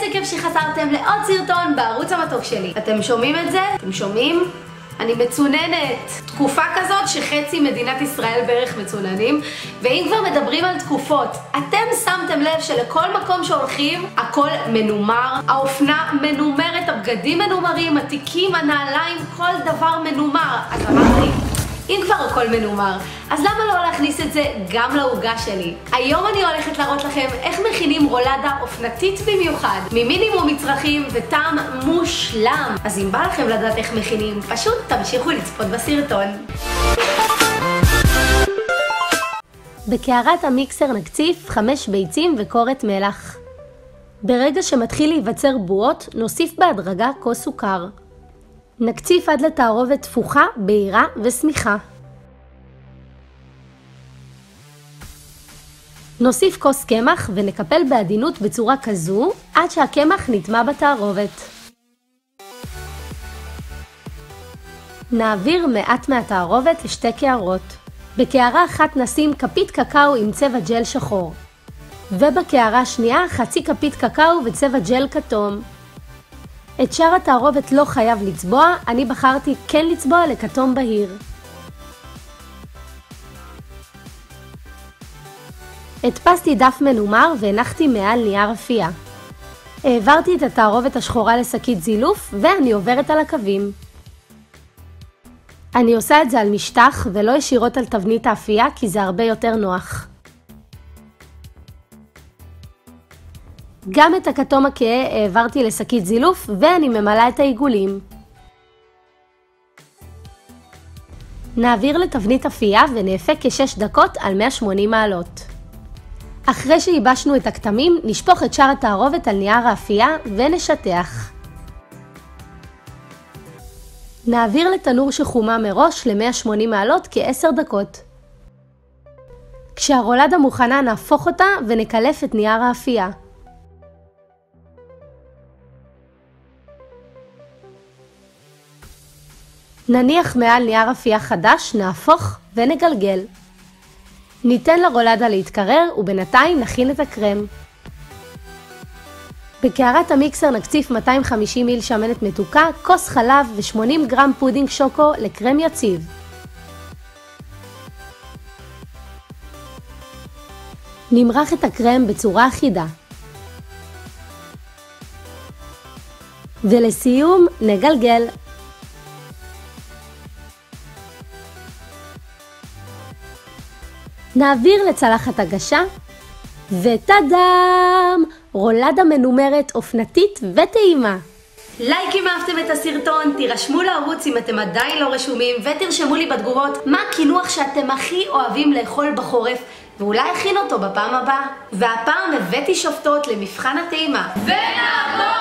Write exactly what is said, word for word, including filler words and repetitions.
כיף שחזרתם לעוד סרטון בערוץ המתוק שלי. אתם שומעים את זה? אתם שומעים? אני מצוננת. תקופה כזאת שחצי מדינת ישראל בערך מצוננים, ואם כבר מדברים על תקופות, אתם שמתם לב שלכל מקום שהולכים הכל מנומר, האופנה מנומרת, הבגדים מנומרים, התיקים, הנעליים, כל דבר מנומר. אז אמרתי, אם כבר הכל מנומר, אז למה לא להכניס את זה גם לעוגה שלי? היום אני הולכת להראות לכם איך מכינים רולדה אופנתית במיוחד, ממינימום מצרכים וטעם מושלם. אז אם בא לכם לדעת איך מכינים, פשוט תמשיכו לצפות בסרטון. בקערת המיקסר נקציף חמש ביצים וקורת מלח. ברגע שמתחיל להיווצר בועות, נוסיף בהדרגה כוס סוכר. נקציף עד לתערובת תפוחה, בהירה וסמיכה. נוסיף כוס קמח ונקפל בעדינות בצורה כזו עד שהקמח נטמע בתערובת. נעביר מעט מהתערובת לשתי קערות. בקערה אחת נשים כפית קקאו עם צבע ג'ל שחור, ובקערה השנייה חצי כפית קקאו וצבע ג'ל כתום. את שאר התערובת לא חייב לצבוע, אני בחרתי כן לצבוע לכתום בהיר. הדפסתי דף מנומר והנחתי מעל נייר אפייה. העברתי את התערובת השחורה לשקית זילוף ואני עוברת על הקווים. אני עושה את זה על משטח ולא ישירות על תבנית האפייה כי זה הרבה יותר נוח. גם את הכתום הכהה העברתי לשקית זילוף ואני ממלאה את העיגולים. נעביר לתבנית אפייה ונאפה כשש דקות על מאה ושמונים מעלות. אחרי שייבשנו את הכתמים, נשפוך את שאר התערובת על נייר האפייה ונשטח. נעביר לתנור שחומה מראש ל-מאה ושמונים מעלות כ-עשר דקות. כשהרולדה מוכנה נהפוך אותה ונקלף את נייר האפייה. נניח מעל נייר אפייה חדש, נהפוך ונגלגל. ניתן לרולדה להתקרר ובינתיים נכין את הקרם. בקערת המיקסר נקציף מאתיים וחמישים מיל שמנת מתוקה, כוס חלב ו-שמונים גרם פודינג שוקו לקרם יציב. נמרח את הקרם בצורה אחידה. ולסיום נגלגל. נעביר לצלחת הגשה, וטאדאם! רולדה מנומרת, אופנתית וטעימה. לייק אם אהבתם את הסרטון, תירשמו לערוץ אם אתם עדיין לא רשומים, ותרשמו לי בתגובות מה הקינוח שאתם הכי אוהבים לאכול בחורף, ואולי אכין אותו בפעם הבאה. והפעם הבאתי שופטות למבחן הטעימה. ונעבור!